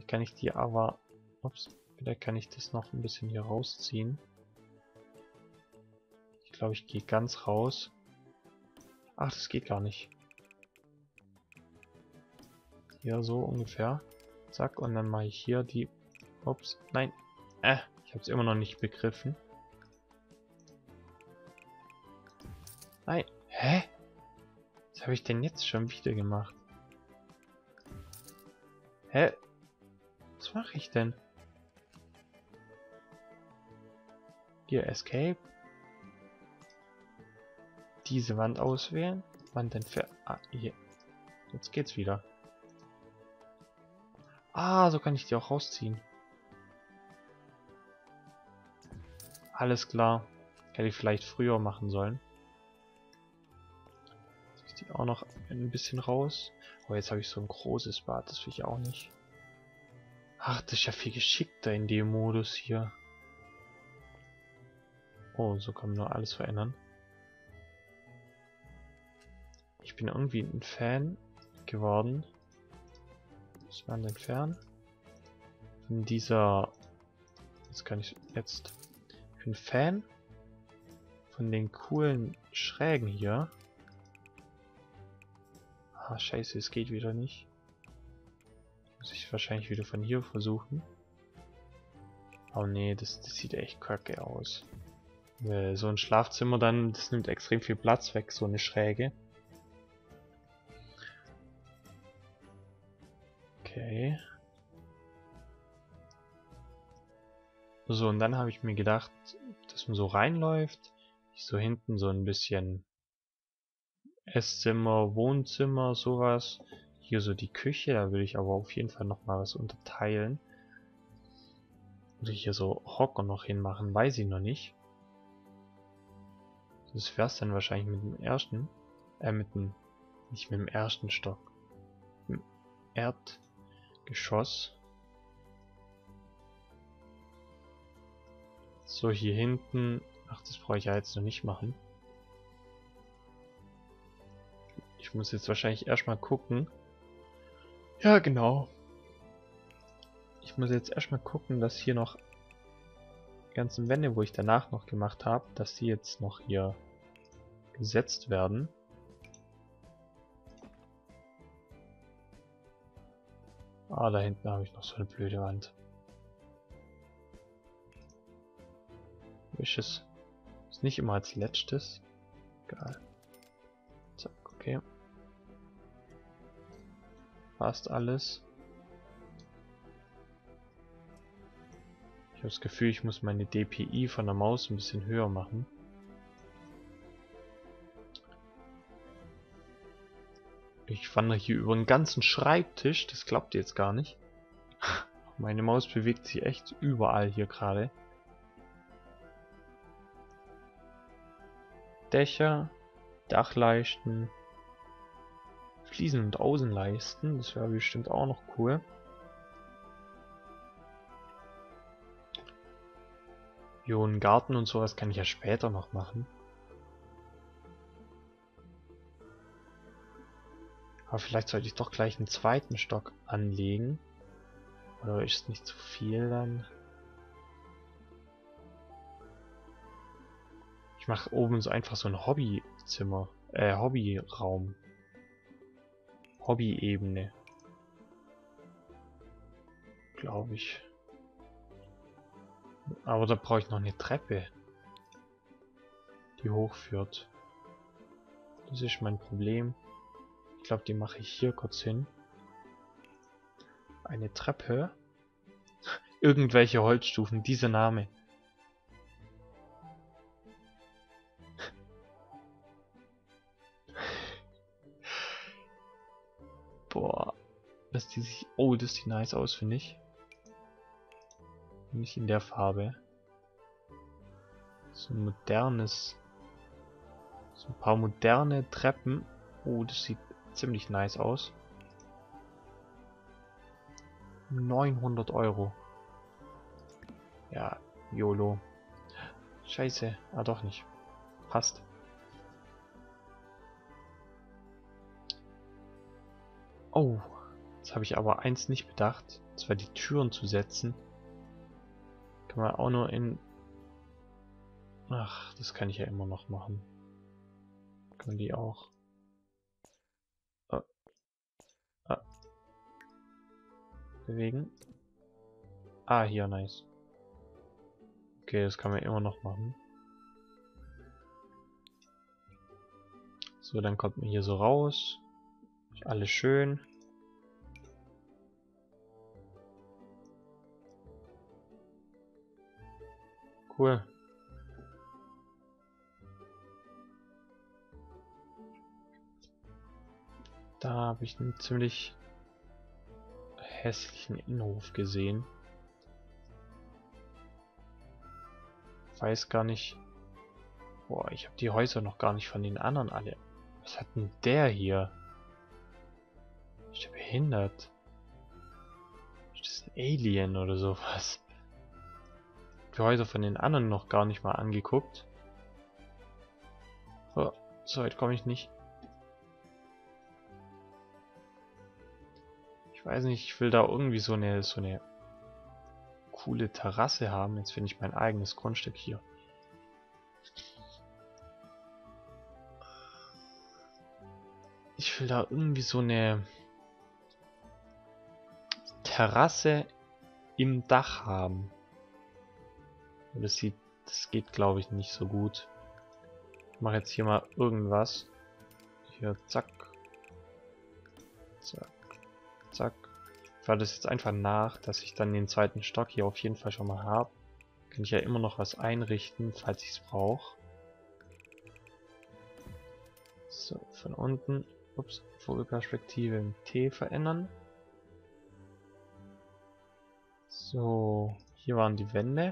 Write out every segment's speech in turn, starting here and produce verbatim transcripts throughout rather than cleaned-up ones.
Vielleicht kann ich die aber... Ups, vielleicht kann ich das noch ein bisschen hier rausziehen. Ich glaube, ich gehe ganz raus. Ach, das geht gar nicht. Hier so ungefähr. Zack, und dann mache ich hier die... Ups, nein. Äh, ich habe es immer noch nicht begriffen. Nein. Hä? Was habe ich denn jetzt schon wieder gemacht? Hä? Was mache ich denn? Hier, Escape. Diese Wand auswählen. Wand entfernen. Ah, hier. Jetzt geht's wieder. Ah, so kann ich die auch rausziehen. Alles klar. Hätte ich vielleicht früher machen sollen. Jetzt ist die auch noch ein bisschen raus. Oh, jetzt habe ich so ein großes Bad. Das will ich auch nicht. Ach, das ist ja viel geschickter in dem Modus hier. Oh, so kann man nur alles verändern. Ich bin irgendwie ein Fan geworden. Das Wand entfernen. Von dieser... Jetzt kann ich jetzt... Ich bin Fan von den coolen Schrägen hier. Ah, scheiße, es geht wieder nicht. Muss ich wahrscheinlich wieder von hier versuchen. Oh nee, das, das sieht echt kacke aus. Äh, so ein Schlafzimmer dann, das nimmt extrem viel Platz weg, so eine Schräge. Okay. So, und dann habe ich mir gedacht, dass man so reinläuft. So hinten so ein bisschen Esszimmer, Wohnzimmer, sowas. Hier so die Küche, da will ich aber auf jeden Fall noch mal was unterteilen. Oder hier so Hocker noch hinmachen, weiß ich noch nicht. Das wäre es dann wahrscheinlich mit dem ersten. Äh, mit dem... Nicht mit dem ersten Stock. Mit dem Erdgeschoss. So, hier hinten... Ach, das brauche ich ja jetzt noch nicht machen. Ich muss jetzt wahrscheinlich erstmal gucken. Ja, genau. Ich muss jetzt erstmal gucken, dass hier noch die ganzen Wände, wo ich danach noch gemacht habe, dass die jetzt noch hier gesetzt werden. Ah, da hinten habe ich noch so eine blöde Wand. Wisches. Ist nicht immer als letztes. Egal. Zack, okay. Passt alles. Ich habe das Gefühl, ich muss meine D P I von der Maus ein bisschen höher machen. Ich wandere hier über den ganzen Schreibtisch, das klappt jetzt gar nicht. Meine Maus bewegt sich echt überall hier gerade. Dächer, Dachleisten, Fliesen und Außenleisten, das wäre bestimmt auch noch cool. Jo, einen Garten und sowas kann ich ja später noch machen. Aber vielleicht sollte ich doch gleich einen zweiten Stock anlegen. Oder ist es nicht zu viel dann? Ich mache oben so einfach so ein Hobbyzimmer. Äh, Hobbyraum. Hobbyebene. Glaube ich. Aber da brauche ich noch eine Treppe, die hochführt. Das ist mein Problem. Ich glaube, die mache ich hier kurz hin. Eine Treppe. Irgendwelche Holzstufen, dieser Name. Boah. Das die sich. Oh, das sieht nice aus, finde ich. Nicht in der Farbe. So ein modernes. So ein paar moderne Treppen. Oh, das sieht ziemlich nice aus. neunhundert Euro. Ja, YOLO. Scheiße. Ah, doch nicht. Passt. Oh. Jetzt habe ich aber eins nicht bedacht, und zwar die Türen zu setzen. Kann man auch nur in... Ach, das kann ich ja immer noch machen. Kann man die auch... Ah, ah, bewegen. Ah, hier, nice. Okay, das kann man immer noch machen. So, dann kommt man hier so raus. Alles schön. Cool. Da habe ich einen ziemlich hässlichen Innenhof gesehen. Weiß gar nicht. Boah, ich habe die Häuser noch gar nicht von den anderen alle. Was hat denn der hier? Ist der behindert? Ist das ein Alien oder sowas? Die Häuser von den anderen noch gar nicht mal angeguckt. Oh, so weit komme ich nicht. Ich weiß nicht, ich will da irgendwie so eine so eine coole Terrasse haben. Jetzt finde ich mein eigenes Grundstück hier. Ich will da irgendwie so eine Terrasse im Dach haben. Das sieht, das geht glaube ich nicht so gut. Ich mache jetzt hier mal irgendwas. Hier, zack. Zack. Zack. Ich fahre das jetzt einfach nach, dass ich dann den zweiten Stock hier auf jeden Fall schon mal habe. Kann ich ja immer noch was einrichten, falls ich es brauche. So, von unten. Ups, Vogelperspektive im T verändern. So, hier waren die Wände.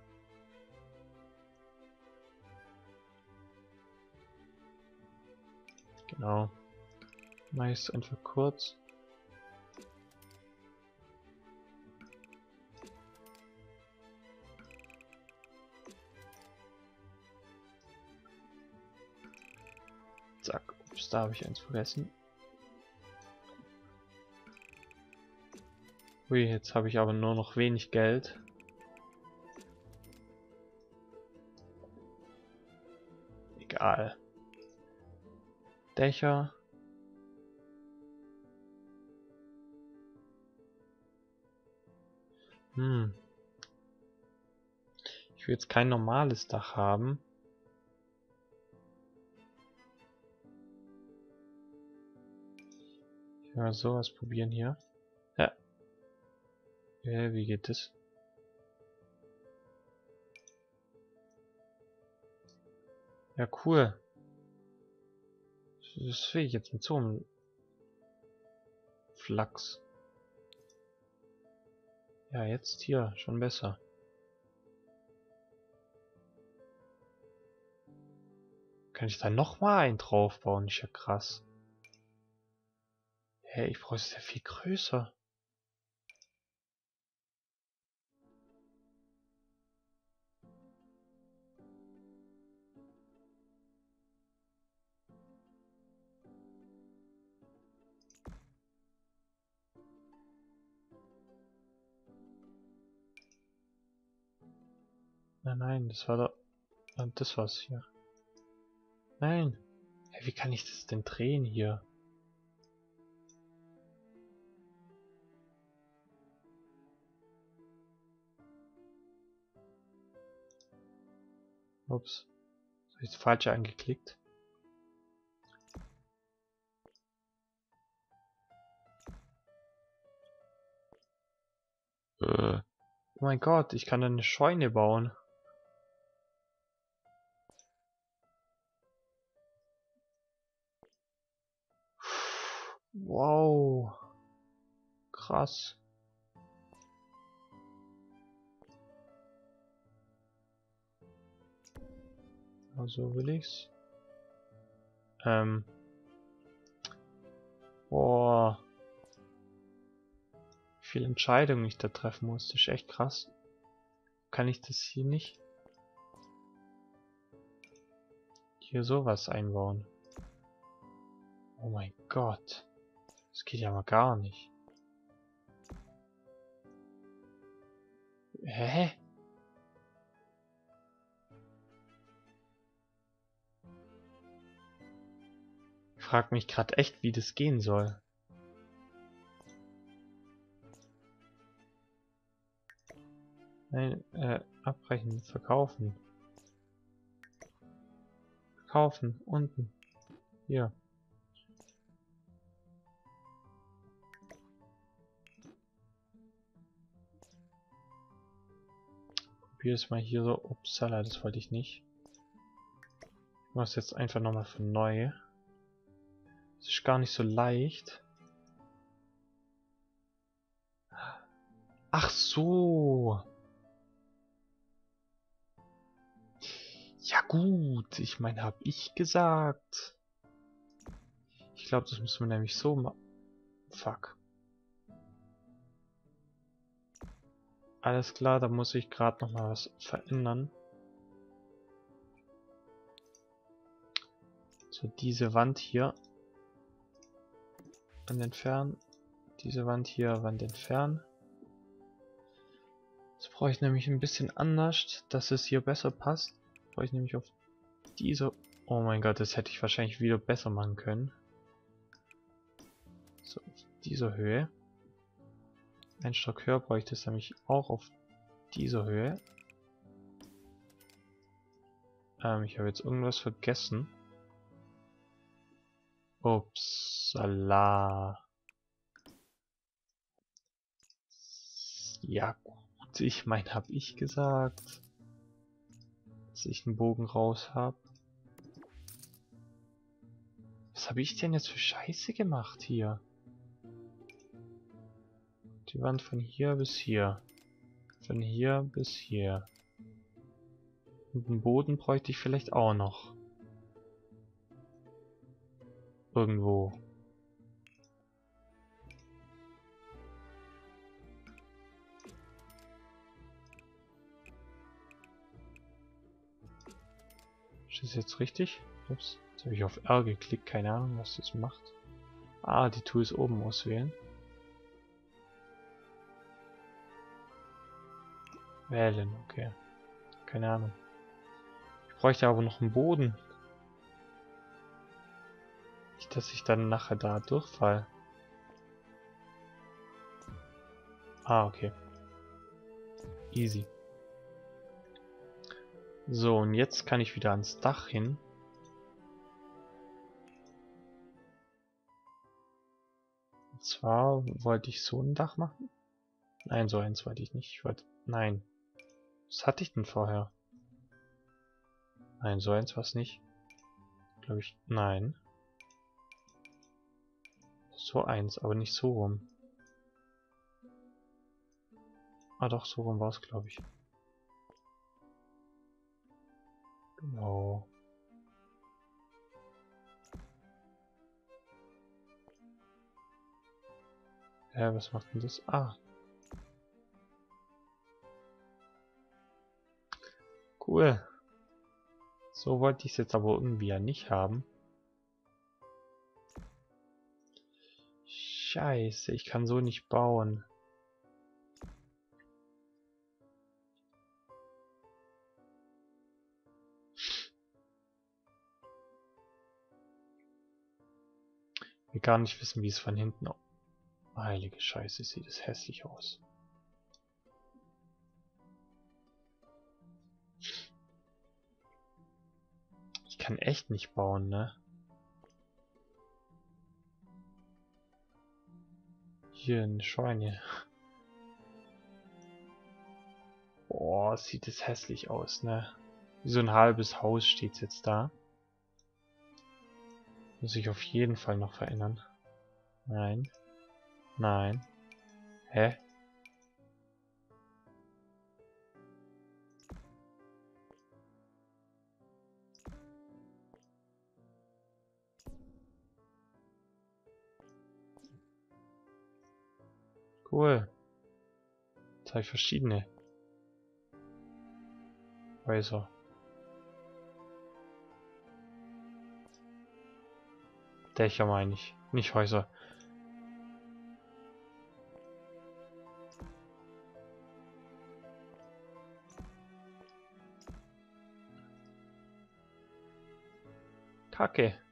Genau. Mache ich es einfach kurz. Zack. Ups, da habe ich eins vergessen. Ui, jetzt habe ich aber nur noch wenig Geld. Egal. Dächer. Hm. Ich will jetzt kein normales Dach haben. Ich will mal sowas probieren hier. Ja. Ja, wie geht das? Ja, cool. Das will ich jetzt mit so einem Flachs. Ja, jetzt hier, schon besser. Kann ich da nochmal einen draufbauen? Ist ja krass. Hä, hey, ich brauche es ja viel größer. Nein, nein, das war doch... Das war's hier. Nein. Hey, wie kann ich das denn drehen hier? Ups. Habe ich das falsche angeklickt? Äh. Oh mein Gott, ich kann da eine Scheune bauen. Wow. Krass. Also will ich's. Ähm. Boah. Wie viele Entscheidungen ich da treffen muss. Das ist echt krass. Kann ich das hier nicht? Hier sowas einbauen. Oh mein Gott. Das geht ja mal gar nicht. Hä? Ich frag mich gerade echt, wie das gehen soll. Nein, äh, abbrechen, verkaufen. Verkaufen, unten. Hier. Probier es mal hier so. Upsala, das wollte ich nicht. Ich mache es jetzt einfach nochmal für neu. Das ist gar nicht so leicht. Ach so. Ja gut, ich meine, habe ich gesagt. Ich glaube, das müssen wir nämlich so machen. Fuck. Alles klar, da muss ich gerade noch mal was verändern. So, diese Wand hier. Wand entfernen. Diese Wand hier, Wand entfernen. Das brauche ich nämlich ein bisschen anders, dass es hier besser passt. Brauche ich nämlich auf diese... Oh mein Gott, das hätte ich wahrscheinlich wieder besser machen können. So, auf dieser Höhe. Ein Stock höher brauche ich das nämlich auch auf dieser Höhe. Ähm, ich habe jetzt irgendwas vergessen. Upsala. Ja gut, ich meine, habe ich gesagt, dass ich einen Bogen raus habe. Was habe ich denn jetzt für Scheiße gemacht hier? Die Wand von hier bis hier. Von hier bis hier. Und den Boden bräuchte ich vielleicht auch noch. Irgendwo. Ist das jetzt richtig? Ups. Jetzt habe ich auf R geklickt. Keine Ahnung, was das macht. Ah, die Tools oben auswählen. Wählen, okay. Keine Ahnung. Ich bräuchte aber noch einen Boden. Nicht, dass ich dann nachher da durchfall. Ah, okay. Easy. So, und jetzt kann ich wieder ans Dach hin. Und zwar wollte ich so ein Dach machen. Nein, so eins wollte ich nicht. Ich wollte... Nein. Was hatte ich denn vorher? Nein, so eins war es nicht. Glaube ich... Nein. So eins, aber nicht so rum. Ah doch, so rum war es, glaube ich. Genau. Ja, was macht denn das? Ah. Cool. So wollte ich es jetzt aber irgendwie ja nicht haben. Scheiße, ich kann so nicht bauen. Wir gar nicht wissen, wie es von hinten... Heilige Scheiße, sieht es hässlich aus. Ich kann echt nicht bauen, ne? Hier eine Scheune. Boah, sieht es hässlich aus, ne? Wie so ein halbes Haus steht jetzt da. Muss ich auf jeden Fall noch verändern. Nein. Nein. Hä? Cool. Jetzt habe ich verschiedene Häuser. Dächer meine ich, nicht Häuser. Kacke.